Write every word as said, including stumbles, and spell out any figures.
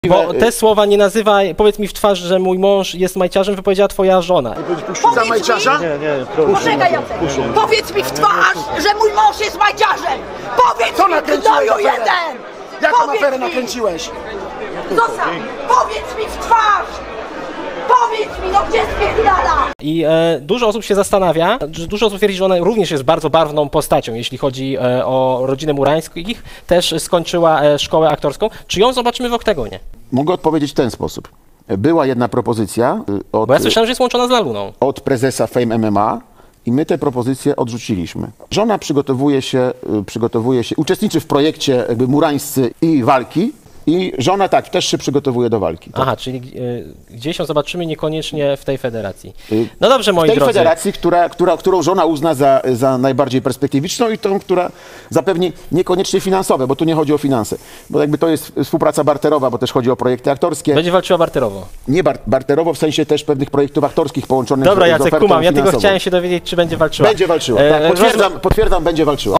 Bo te słowa nie nazywaj, powiedz mi w twarz, że mój mąż jest majciarzem, wypowiedziała twoja żona. Za majciarza? Nie, nie, proszę. Poczekaj, Jacek. Powiedz mi w twarz, że mój mąż jest majciarzem! Powiedz Co mi, nakręciłeś gnoju aferę? jeden! Jaką Powiedz aferę mi. nakręciłeś? Zosia, powiedz mi w twarz! Powiedz mi, no gdzie spierdala? I e, dużo osób się zastanawia, że dużo osób twierdzi, że ona również jest bardzo barwną postacią, jeśli chodzi e, o rodzinę Murańskich. Też skończyła e, szkołę aktorską. Czy ją zobaczymy w Oktagonie? Mogę odpowiedzieć w ten sposób. Była jedna propozycja y, od, Bo ja słyszałem, że jest łączona z Laluną. od prezesa Fame M M A i my te propozycje odrzuciliśmy. Żona przygotowuje się, y, przygotowuje się, uczestniczy w projekcie jakby Murańscy i walki i żona tak, też się przygotowuje do walki. Tak. Aha, czyli e, gdzieś ją zobaczymy, niekoniecznie w tej federacji. No dobrze, moi W tej drodzy. federacji, która, która, którą żona uzna za, za najbardziej perspektywiczną i tą, która zapewni niekoniecznie finansowe, bo tu nie chodzi o finanse. Bo jakby to jest współpraca barterowa, bo też chodzi o projekty aktorskie. Będzie walczyła barterowo. Nie bar barterowo w sensie też pewnych projektów aktorskich połączonych Dobra, z, z Jacek, ofertą kumam. Ja tylko finansową. chciałem się dowiedzieć, czy będzie walczyła. Będzie walczyła. E, Tak, rozumiem- potwierdzam, potwierdzam, będzie walczyła.